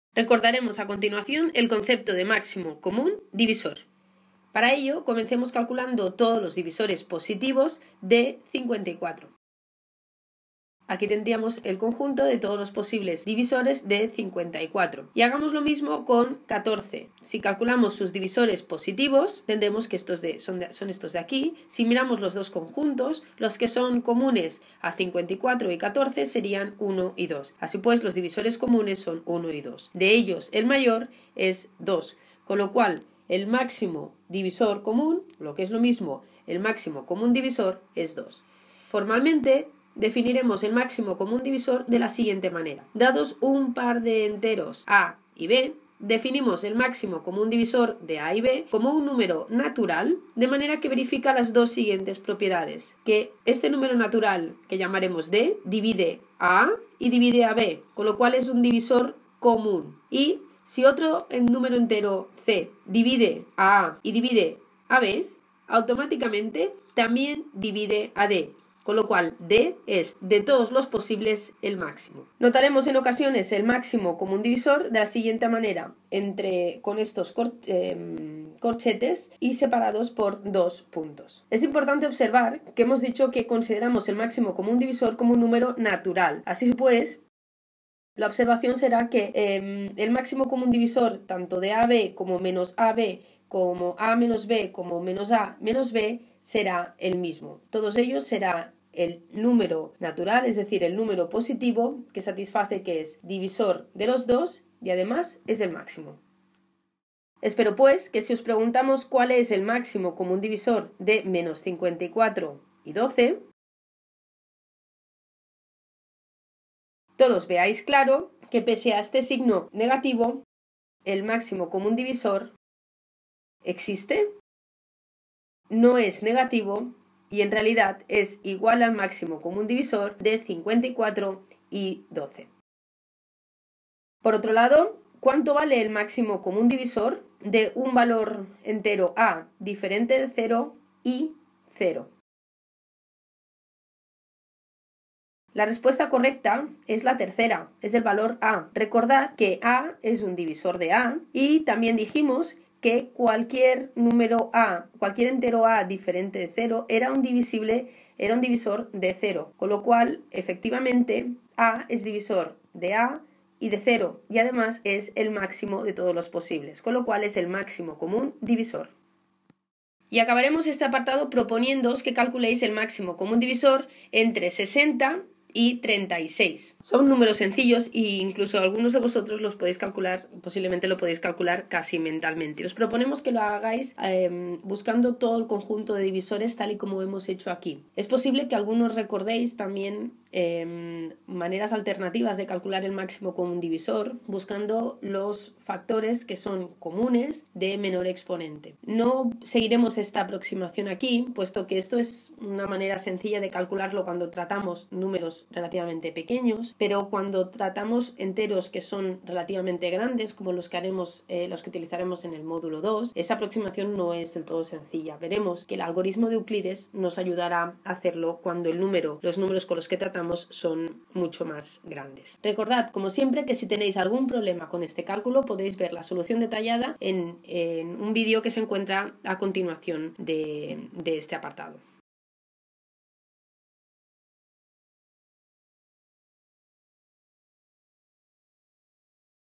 Recordaremos a continuación el concepto de máximo común divisor. Para ello, comencemos calculando todos los divisores positivos de 54. Aquí tendríamos el conjunto de todos los posibles divisores de 54. Y hagamos lo mismo con 14. Si calculamos sus divisores positivos, tendremos que son estos de aquí. Si miramos los dos conjuntos, los que son comunes a 54 y 14 serían 1 y 2. Así pues, los divisores comunes son 1 y 2. De ellos, el mayor es 2. Con lo cual, el máximo divisor común, lo que es lo mismo, el máximo común divisor es 2. Formalmente, definiremos el máximo común divisor de la siguiente manera. Dados un par de enteros a y b, definimos el máximo común divisor de a y b como un número natural, de manera que verifica las dos siguientes propiedades. Que este número natural, que llamaremos d, divide a a y divide a b, con lo cual es un divisor común. Y si otro número entero c divide a a y divide a b, automáticamente también divide a d. Con lo cual, d es, de todos los posibles, el máximo. Notaremos en ocasiones el máximo común divisor de la siguiente manera, con estos corchetes y separados por 2 puntos. Es importante observar que hemos dicho que consideramos el máximo común divisor como un número natural. Así pues, la observación será que el máximo común divisor tanto de AB como menos AB, como A menos B, como menos A menos B, será el mismo. Todos ellos será el número natural, es decir, el número positivo que satisface que es divisor de los dos y además es el máximo. Espero pues que si os preguntamos cuál es el máximo común divisor de menos 54 y 12, todos veáis claro que pese a este signo negativo, el máximo común divisor existe, no es negativo y en realidad es igual al máximo común divisor de 54 y 12. Por otro lado, ¿cuánto vale el máximo común divisor de un valor entero a diferente de 0 y 0? La respuesta correcta es la tercera, es el valor a. Recordad que a es un divisor de a y también dijimos que cualquier número a, cualquier entero a diferente de 0 era un divisor de 0, con lo cual efectivamente a es divisor de a y de 0 y además es el máximo de todos los posibles, con lo cual es el máximo común divisor. Y acabaremos este apartado proponiéndoos que calculéis el máximo común divisor entre 60 y 36. Son números sencillos e incluso algunos de vosotros los podéis calcular, posiblemente lo podéis calcular casi mentalmente. Os proponemos que lo hagáis buscando todo el conjunto de divisores tal y como hemos hecho aquí. Es posible que algunos recordéis también maneras alternativas de calcular el máximo común divisor buscando los factores que son comunes de menor exponente. No seguiremos esta aproximación aquí, puesto que esto es una manera sencilla de calcularlo cuando tratamos números relativamente pequeños, pero cuando tratamos enteros que son relativamente grandes, como los que utilizaremos en el módulo 2, esa aproximación no es del todo sencilla. Veremos que el algoritmo de Euclides nos ayudará a hacerlo cuando los números con los que tratamos son mucho más grandes. Recordad, como siempre, que si tenéis algún problema con este cálculo podéis ver la solución detallada en un vídeo que se encuentra a continuación de este apartado.